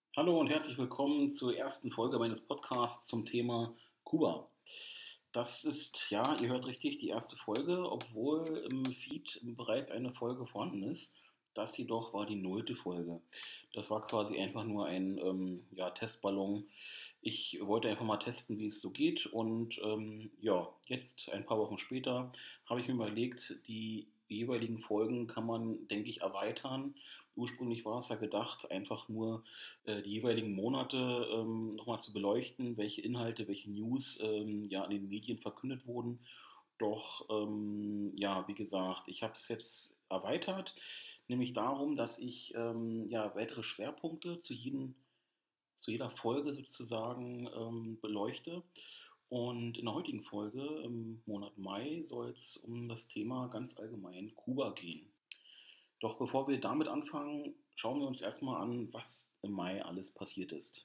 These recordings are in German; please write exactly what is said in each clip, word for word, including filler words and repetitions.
Hallo und herzlich willkommen zur ersten Folge meines Podcasts zum Thema Kuba. Das ist, ja, ihr hört richtig, die erste Folge, obwohl im Feed bereits eine Folge vorhanden ist. Das jedoch war die nullte Folge. Das war quasi einfach nur ein ähm, ja, Testballon. Ich wollte einfach mal testen, wie es so geht. Und ähm, ja, jetzt, ein paar Wochen später, habe ich mir überlegt, die jeweiligen Folgen kann man, denke ich, erweitern. Ursprünglich war es ja gedacht, einfach nur äh, die jeweiligen Monate ähm, nochmal zu beleuchten, welche Inhalte, welche News ähm, ja in den Medien verkündet wurden. Doch, ähm, ja, wie gesagt, ich habe es jetzt erweitert, nämlich darum, dass ich ähm, ja, weitere Schwerpunkte zu, jeden, zu jeder Folge sozusagen ähm, beleuchte. Und in der heutigen Folge, im Monat Mai, soll es um das Thema ganz allgemein Kuba gehen. Doch bevor wir damit anfangen, schauen wir uns erstmal an, was im Mai alles passiert ist.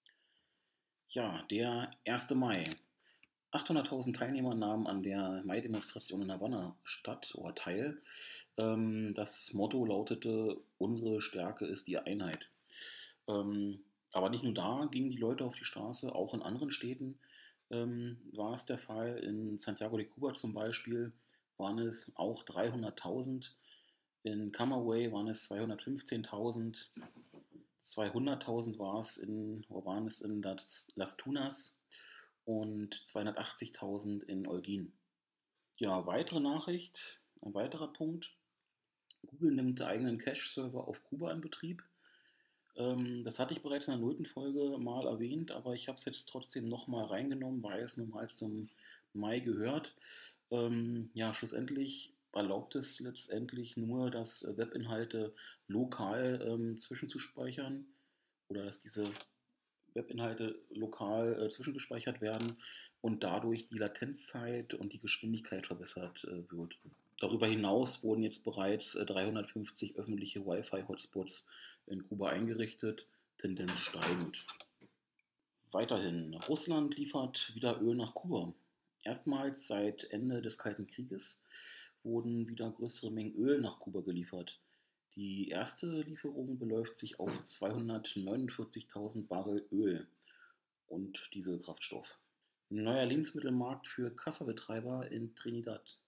Ja, der erste Mai. achthunderttausend Teilnehmer nahmen an der Mai-Demonstration in Havanna statt oder teil. Ähm, das Motto lautete: Unsere Stärke ist die Einheit. Ähm, aber nicht nur da gingen die Leute auf die Straße, auch in anderen Städten ähm, war es der Fall. In Santiago de Cuba zum Beispiel waren es auch dreihunderttausend. In Camagüey waren es zweihundertfünfzehntausend. zweihunderttausend war es in, wo waren es in Las, Las Tunas und zweihundertachtzigtausend in Holguin. Ja, weitere Nachricht, ein weiterer Punkt. Google nimmt eigenen Cache-Server auf Kuba in Betrieb. Ähm, das hatte ich bereits in der nullten Folge mal erwähnt, aber ich habe es jetzt trotzdem nochmal reingenommen, weil es nun mal zum Mai gehört. Ähm, ja, schlussendlich erlaubt es letztendlich nur, dass äh, Webinhalte lokal ähm, zwischenzuspeichern oder dass diese Webinhalte lokal äh, zwischengespeichert werden und dadurch die Latenzzeit und die Geschwindigkeit verbessert äh, wird. Darüber hinaus wurden jetzt bereits äh, dreihundertfünfzig öffentliche Wi-Fi-Hotspots in Kuba eingerichtet, Tendenz steigend. Weiterhin, Russland liefert wieder Öl nach Kuba. Erstmals seit Ende des Kalten Krieges wurden wieder größere Mengen Öl nach Kuba geliefert. Die erste Lieferung beläuft sich auf zweihundertneunundvierzigtausend Barrel Öl und Dieselkraftstoff. Neuer Lebensmittelmarkt für Kassabetreiber in Trinidad.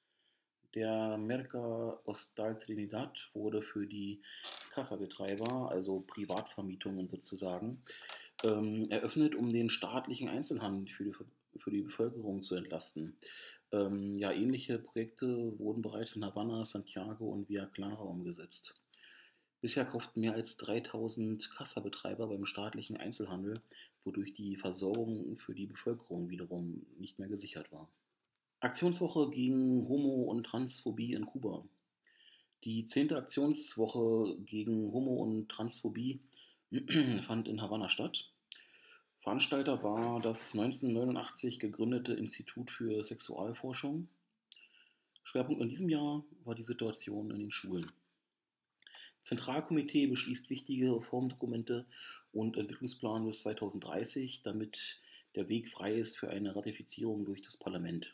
Der Merca Hostal Trinidad wurde für die Kassabetreiber, also Privatvermietungen sozusagen, ähm, eröffnet, um den staatlichen Einzelhandel für die, für die Bevölkerung zu entlasten. Ähm, ja, ähnliche Projekte wurden bereits in Havanna, Santiago und Villa Clara umgesetzt. Bisher kauften mehr als dreitausend Kassabetreiber beim staatlichen Einzelhandel, wodurch die Versorgung für die Bevölkerung wiederum nicht mehr gesichert war. Aktionswoche gegen Homo- und Transphobie in Kuba. Die zehnte Aktionswoche gegen Homo- und Transphobie fand in Havanna statt. Veranstalter war das neunzehnhundertneunundachtzig gegründete Institut für Sexualforschung. Schwerpunkt in diesem Jahr war die Situation in den Schulen. Zentralkomitee beschließt wichtige Reformdokumente und Entwicklungsplan bis zweitausenddreißig, damit der Weg frei ist für eine Ratifizierung durch das Parlament.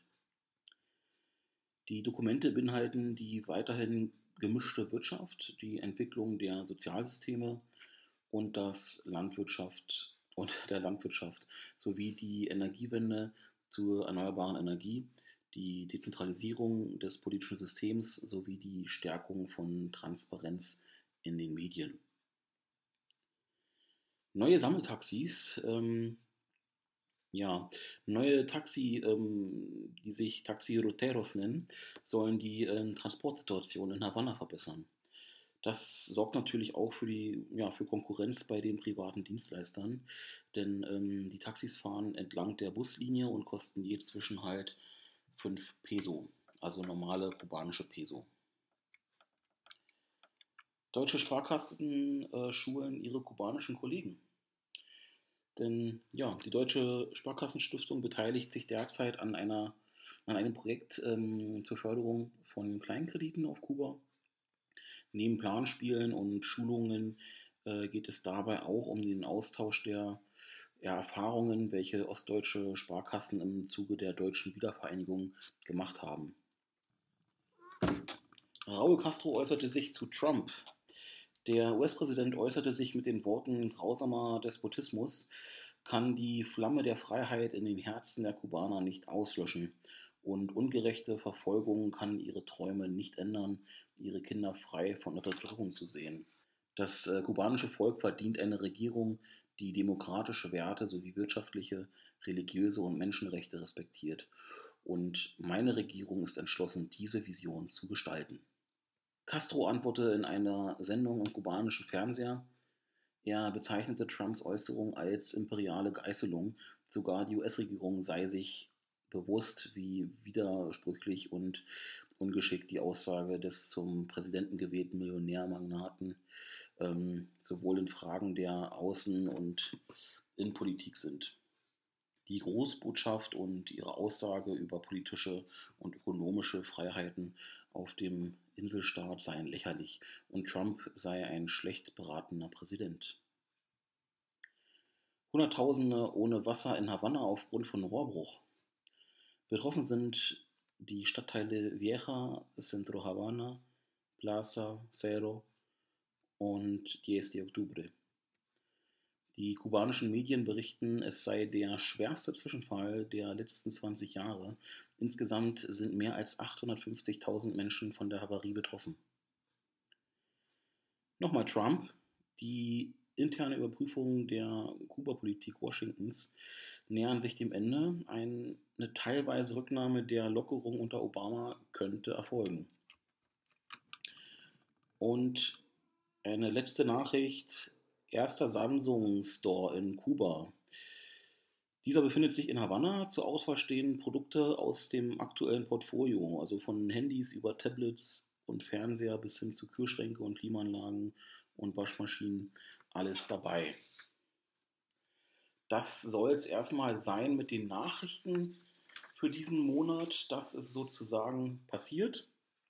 Die Dokumente beinhalten die weiterhin gemischte Wirtschaft, die Entwicklung der Sozialsysteme und das Landwirtschaft und der Landwirtschaft sowie die Energiewende zur erneuerbaren Energie, die Dezentralisierung des politischen Systems sowie die Stärkung von Transparenz in den Medien. Neue Sammeltaxis, ähm, ja, neue Taxi, ähm, die sich Taxiroteros nennen, sollen die ähm, Transportsituation in Havanna verbessern. Das sorgt natürlich auch für die, ja, für Konkurrenz bei den privaten Dienstleistern, denn ähm, die Taxis fahren entlang der Buslinie und kosten je Zwischenhalt fünf Peso, also normale kubanische Peso. Deutsche Sparkassen äh, schulen ihre kubanischen Kollegen. Denn ja, die Deutsche Sparkassenstiftung beteiligt sich derzeit an, einer, an einem Projekt ähm, zur Förderung von Kleinkrediten auf Kuba. Neben Planspielen und Schulungen äh, geht es dabei auch um den Austausch der ja, Erfahrungen, welche ostdeutsche Sparkassen im Zuge der deutschen Wiedervereinigung gemacht haben. Raúl Castro äußerte sich zu Trump. Der U S-Präsident äußerte sich mit den Worten: Grausamer Despotismus kann die Flamme der Freiheit in den Herzen der Kubaner nicht auslöschen, und ungerechte Verfolgung kann ihre Träume nicht ändern, ihre Kinder frei von Unterdrückung zu sehen. Das äh, kubanische Volk verdient eine Regierung, die demokratische Werte sowie wirtschaftliche, religiöse und Menschenrechte respektiert. Und meine Regierung ist entschlossen, diese Vision zu gestalten. Castro antwortete in einer Sendung im kubanischen Fernseher. Er bezeichnete Trumps Äußerung als imperiale Geißelung. Sogar die U S-Regierung sei sich bewusst, wie widersprüchlich und ungeschickt die Aussage des zum Präsidenten gewählten Millionärmagnaten ähm, sowohl in Fragen der Außen- und Innenpolitik sind. Die Großbotschaft und ihre Aussage über politische und ökonomische Freiheiten auf dem Inselstaat seien lächerlich und Trump sei ein schlecht beratener Präsident. Hunderttausende ohne Wasser in Havanna aufgrund von Rohrbruch. Betroffen sind die Stadtteile Vieja, Centro Havana, Plaza, Cerro und diez de Octubre. Die kubanischen Medien berichten, es sei der schwerste Zwischenfall der letzten zwanzig Jahre. Insgesamt sind mehr als achthundertfünfzigtausend Menschen von der Havarie betroffen. Nochmal Trump. Die interne Überprüfung der Kuba-Politik Washingtons nähern sich dem Ende. Eine teilweise Rücknahme der Lockerung unter Obama könnte erfolgen. Und eine letzte Nachricht. Erster Samsung-Store in Kuba. Dieser befindet sich in Havanna. Zur Auswahl stehen Produkte aus dem aktuellen Portfolio, also von Handys über Tablets und Fernseher bis hin zu Kühlschränke und Klimaanlagen und Waschmaschinen. Alles dabei. Das soll es erstmal sein mit den Nachrichten für diesen Monat. Das ist sozusagen passiert.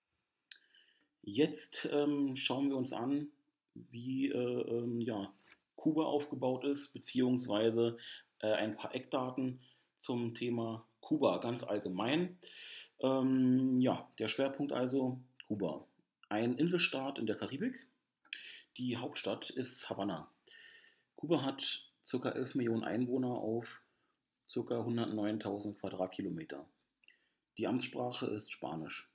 Jetzt ähm, schauen wir uns an, wie äh, ähm, ja, Kuba aufgebaut ist, beziehungsweise äh, ein paar Eckdaten zum Thema Kuba ganz allgemein. Ähm, ja, der Schwerpunkt also Kuba. Ein Inselstaat in der Karibik. Die Hauptstadt ist Havanna. Kuba hat ca. elf Millionen Einwohner auf ca. hundertneuntausend Quadratkilometer. Die Amtssprache ist Spanisch.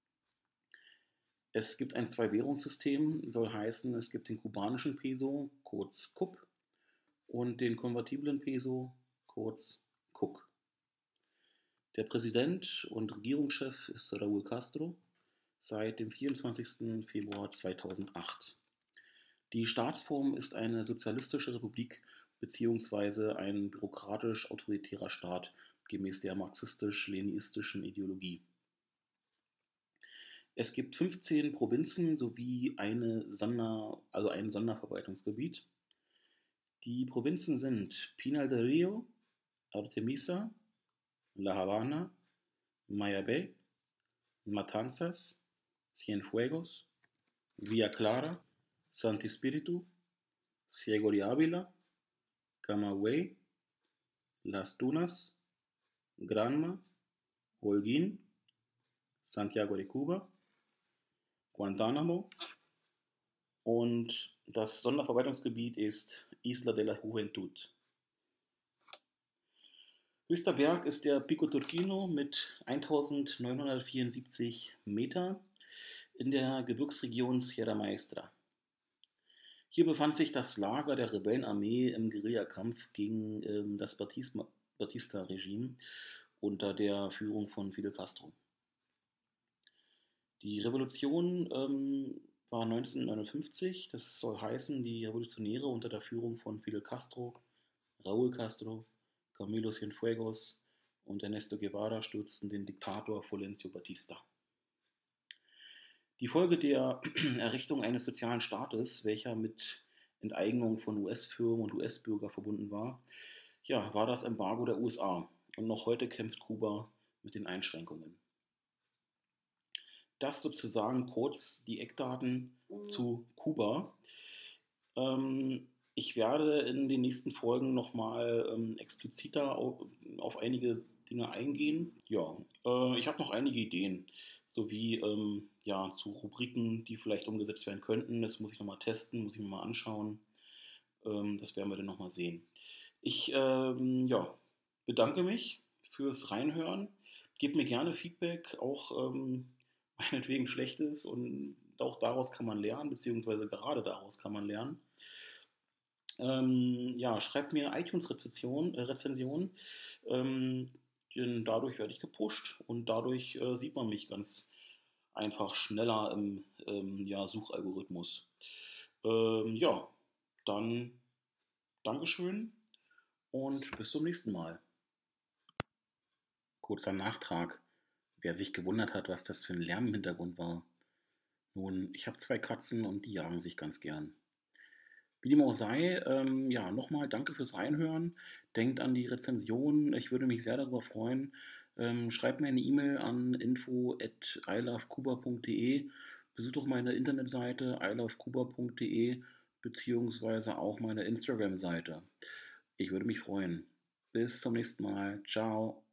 Es gibt ein Zwei-Währungssystem, soll heißen, es gibt den kubanischen Peso, kurz K U P, und den konvertiblen Peso, kurz K U K. Der Präsident und Regierungschef ist Raúl Castro seit dem vierundzwanzigsten Februar zweitausendacht. Die Staatsform ist eine sozialistische Republik bzw. ein bürokratisch-autoritärer Staat gemäß der marxistisch-leninistischen Ideologie. Es gibt fünfzehn Provinzen sowie eine Sonder, also ein Sonderverwaltungsgebiet. Die Provinzen sind Pinar del Río, Artemisa, La Habana, Mayabé, Matanzas, Cienfuegos, Villa Clara, Santi Espíritu, Ciego de Ávila, Camagüey, Las Tunas, Granma, Holguín, Santiago de Cuba, Guantánamo und das Sonderverwaltungsgebiet ist Isla de la Juventud. Höchster Berg ist der Pico Turquino mit eintausendneunhundertvierundsiebzig Meter in der Gebirgsregion Sierra Maestra. Hier befand sich das Lager der Rebellenarmee im Guerillakampf gegen ähm, das Batista-Regime unter der Führung von Fidel Castro. Die Revolution ähm, war neunzehnhundertneunundfünfzig, das soll heißen, die Revolutionäre unter der Führung von Fidel Castro, Raúl Castro, Camilo Cienfuegos und Ernesto Guevara stürzten den Diktator Fulgencio Batista. Die Folge der Errichtung eines sozialen Staates, welcher mit Enteignung von U S-Firmen und U S-Bürger verbunden war, ja, war das Embargo der U S A. Und noch heute kämpft Kuba mit den Einschränkungen. Das sozusagen kurz die Eckdaten zu Kuba. Ähm, ich werde in den nächsten Folgen nochmal ähm, expliziter auf, auf einige Dinge eingehen. Ja, äh, ich habe noch einige Ideen. sowie ähm, ja, zu Rubriken, die vielleicht umgesetzt werden könnten. Das muss ich nochmal testen, muss ich mir mal anschauen. Ähm, das werden wir dann nochmal sehen. Ich ähm, ja, bedanke mich fürs Reinhören. Gebt mir gerne Feedback, auch ähm, meinetwegen schlechtes, und auch daraus kann man lernen, beziehungsweise gerade daraus kann man lernen. Ähm, ja, schreibt mir iTunes-Rezensionen, äh, Rezensionen, ähm, denn dadurch werde ich gepusht und dadurch äh, sieht man mich ganz einfach schneller im ähm, ja, Suchalgorithmus. Ähm, ja, dann Dankeschön und bis zum nächsten Mal. Kurzer Nachtrag. Wer sich gewundert hat, was das für ein Lärm im Hintergrund war. Nun, ich habe zwei Katzen und die jagen sich ganz gern. Wie dem auch sei, ähm, ja, nochmal danke fürs Reinhören. Denkt an die Rezension. Ich würde mich sehr darüber freuen. Ähm, schreibt mir eine E-Mail an info at ilovekuba punkt de. Besucht doch meine Internetseite ilovekuba punkt de beziehungsweise auch meine Instagram-Seite. Ich würde mich freuen. Bis zum nächsten Mal. Ciao.